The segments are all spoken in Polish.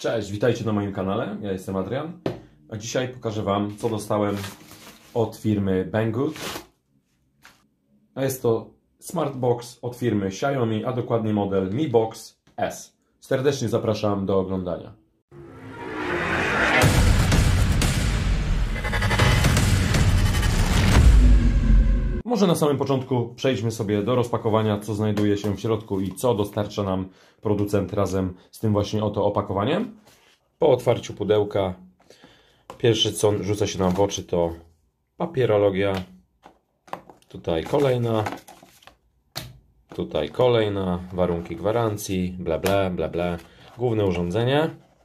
Cześć, witajcie na moim kanale, ja jestem Adrian, a dzisiaj pokażę Wam, co dostałem od firmy Banggood. A jest to Smartbox od firmy Xiaomi, a dokładnie model Mi Box S. Serdecznie zapraszam do oglądania. Może na samym początku przejdźmy sobie do rozpakowania, co znajduje się w środku i co dostarcza nam producent razem z tym właśnie oto opakowaniem. Po otwarciu pudełka pierwsze, co rzuca się nam w oczy, to papierologia. Tutaj kolejna, warunki gwarancji, bla bla bla bla, główne urządzenie.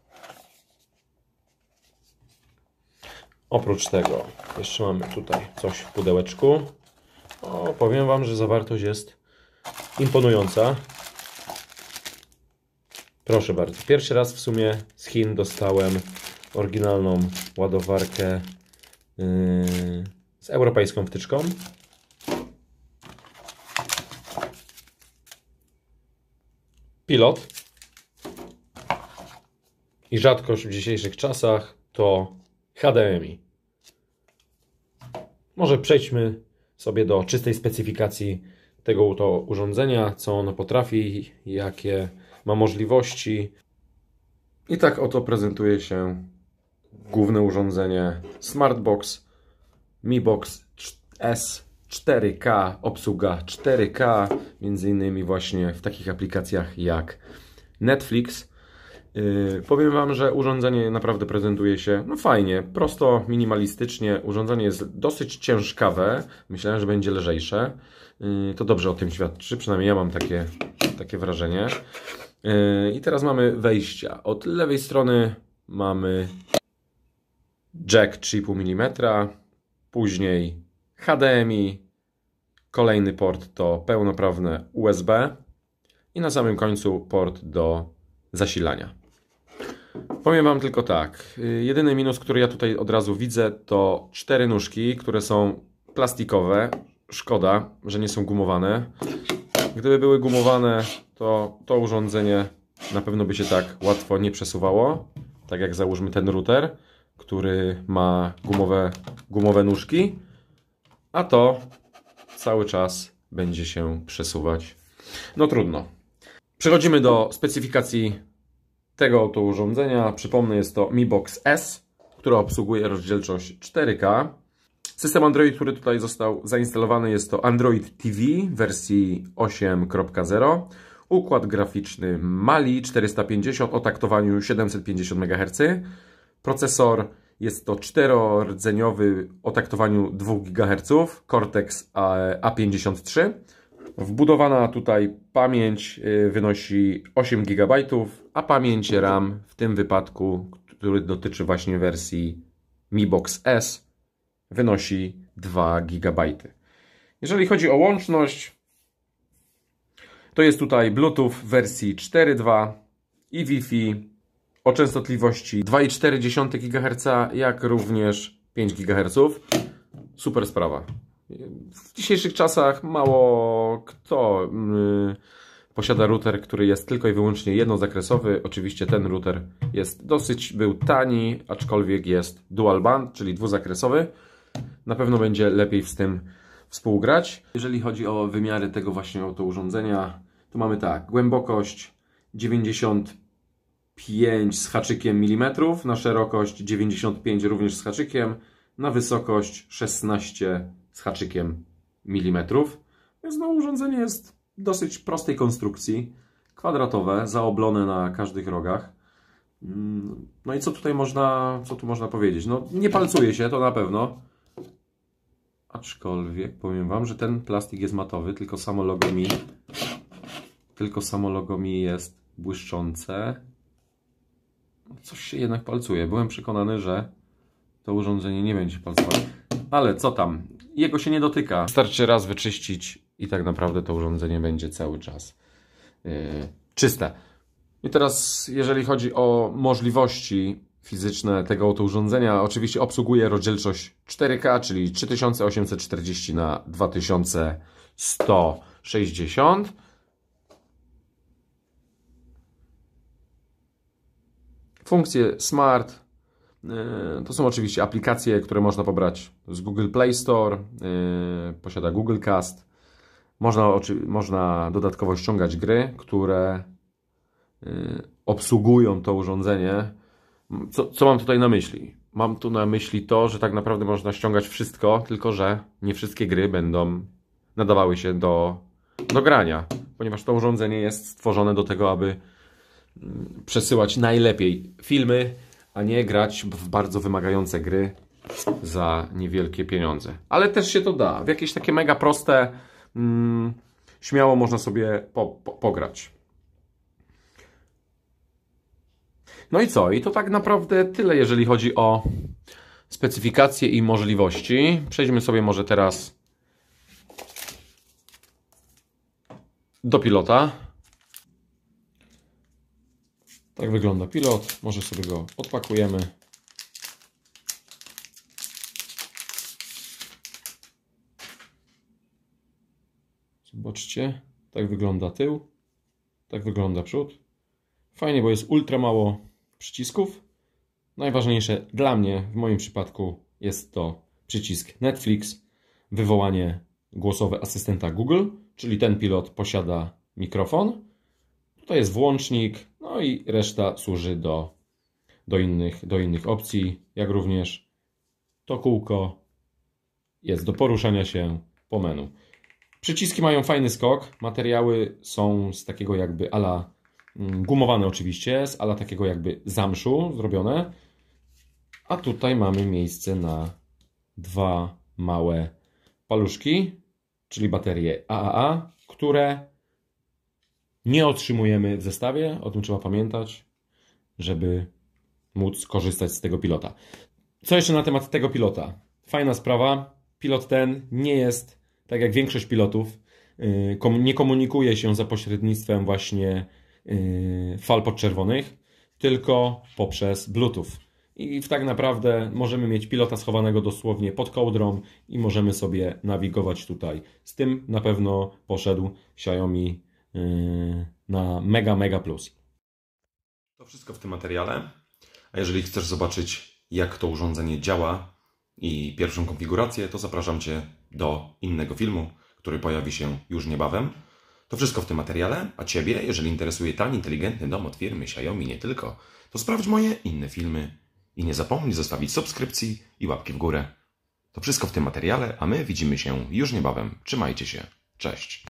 Oprócz tego jeszcze mamy tutaj coś w pudełeczku. Powiem Wam, że zawartość jest imponująca. Proszę bardzo, pierwszy raz w sumie z Chin dostałem oryginalną ładowarkę z europejską wtyczką. Pilot. I rzadkość w dzisiejszych czasach to HDMI. Może przejdźmy sobie do czystej specyfikacji tego to urządzenia, co ono potrafi, jakie ma możliwości. I tak oto prezentuje się główne urządzenie Smartbox Mi Box S 4K, obsługa 4K, między innymi właśnie w takich aplikacjach jak Netflix. Powiem Wam, że urządzenie naprawdę prezentuje się fajnie, prosto, minimalistycznie. Urządzenie jest dosyć ciężkawe, myślałem, że będzie lżejsze. To dobrze o tym świadczy, przynajmniej ja mam takie wrażenie. I teraz mamy wejścia. Od lewej strony mamy jack 3,5 mm, później HDMI, kolejny port to pełnoprawne USB i na samym końcu port do zasilania. Powiem Wam tylko tak, jedyny minus, który ja tutaj od razu widzę, to 4 nóżki, które są plastikowe. Szkoda, że nie są gumowane. Gdyby były gumowane, to urządzenie na pewno by się tak łatwo nie przesuwało. Tak jak załóżmy ten router, który ma gumowe nóżki, a to cały czas będzie się przesuwać. No trudno. Przechodzimy do specyfikacji tego oto urządzenia. Przypomnę, jest to Mi Box S, która obsługuje rozdzielczość 4K. System Android, który tutaj został zainstalowany, jest to Android TV w wersji 8.0. Układ graficzny Mali 450 o taktowaniu 750 MHz. Procesor jest to 4-rdzeniowy o taktowaniu 2 GHz, Cortex A53. Wbudowana tutaj pamięć wynosi 8 GB, a pamięć RAM w tym wypadku, który dotyczy właśnie wersji Mi Box S, wynosi 2 GB. Jeżeli chodzi o łączność, to jest tutaj Bluetooth w wersji 4.2 i Wi-Fi o częstotliwości 2,4 GHz, jak również 5 GHz. Super sprawa. W dzisiejszych czasach mało kto posiada router, który jest tylko i wyłącznie jednozakresowy. Oczywiście ten router był tani, aczkolwiek jest dual band, czyli dwuzakresowy. Na pewno będzie lepiej z tym współgrać. Jeżeli chodzi o wymiary tego właśnie oto urządzenia, to mamy tak, głębokość 95 z haczykiem milimetrów, na szerokość 95 również z haczykiem, na wysokość 16 z haczykiem milimetrów. Więc urządzenie jest dosyć prostej konstrukcji, kwadratowe, zaoblone na każdych rogach. No i co tu można powiedzieć? No nie palcuje się, to na pewno. Aczkolwiek powiem Wam, że ten plastik jest matowy, tylko samo logo Mi jest błyszczące. Coś się jednak palcuje. Byłem przekonany, że to urządzenie nie będzie palcować. Ale co tam? Jego się nie dotyka. Wystarczy raz wyczyścić i tak naprawdę to urządzenie będzie cały czas czyste. I teraz jeżeli chodzi o możliwości fizyczne tego oto urządzenia, oczywiście obsługuje rozdzielczość 4K, czyli 3840 na 2160. Funkcje Smart to są oczywiście aplikacje, które można pobrać z Google Play Store, posiada Google Cast. Można dodatkowo ściągać gry, które obsługują to urządzenie. Co mam tutaj na myśli? Mam tu na myśli to, że tak naprawdę można ściągać wszystko, tylko że nie wszystkie gry będą nadawały się do grania, ponieważ to urządzenie jest stworzone do tego, aby przesyłać najlepiej filmy, a nie grać w bardzo wymagające gry za niewielkie pieniądze. Ale też się to da. W jakieś takie mega proste, śmiało można sobie pograć. No i co? I to tak naprawdę tyle, jeżeli chodzi o specyfikacje i możliwości. Przejdźmy sobie może teraz do pilota. Tak wygląda pilot. Może sobie go odpakujemy. Zobaczcie, tak wygląda tył, tak wygląda przód. Fajnie, bo jest ultra mało przycisków. Najważniejsze dla mnie, w moim przypadku, jest to przycisk Netflix, wywołanie głosowe asystenta Google, czyli ten pilot posiada mikrofon. Tutaj jest włącznik, no i reszta służy do innych opcji, jak również to kółko jest do poruszania się po menu. Przyciski mają fajny skok, materiały są z takiego jakby ala gumowane oczywiście, z ala takiego jakby zamszu zrobione. A tutaj mamy miejsce na dwa małe paluszki, czyli baterie AAA, które nie otrzymujemy w zestawie. O tym trzeba pamiętać, żeby móc korzystać z tego pilota. Co jeszcze na temat tego pilota? Fajna sprawa. Pilot ten nie jest, tak jak większość pilotów, nie komunikuje się za pośrednictwem właśnie fal podczerwonych, tylko poprzez Bluetooth. I tak naprawdę możemy mieć pilota schowanego dosłownie pod kołdrą i możemy sobie nawigować tutaj. Z tym na pewno poszedł Xiaomi na mega plus. To wszystko w tym materiale. A jeżeli chcesz zobaczyć, jak to urządzenie działa i pierwszą konfigurację, to zapraszam Cię do innego filmu, który pojawi się już niebawem. To wszystko w tym materiale, a Ciebie, jeżeli interesuje tan inteligentny dom od firmy Xiaomi nie tylko, to sprawdź moje inne filmy i nie zapomnij zostawić subskrypcji i łapki w górę. To wszystko w tym materiale, a my widzimy się już niebawem. Trzymajcie się. Cześć.